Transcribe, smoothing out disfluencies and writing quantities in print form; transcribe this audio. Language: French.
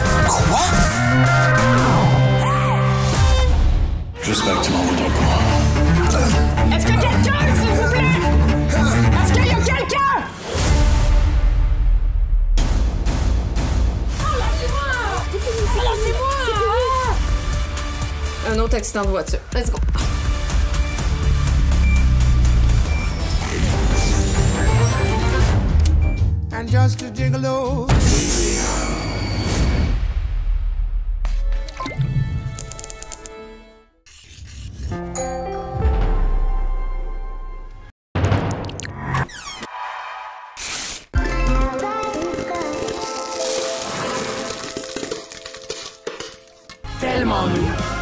Quoi? J'espère que tu m'en voudras pas. Est-ce que quelqu'un, s'il vous plaît? Est-ce qu'il y a quelqu'un? Un autre accident de voiture. Let's go. And just a gigolo. Tellement nous.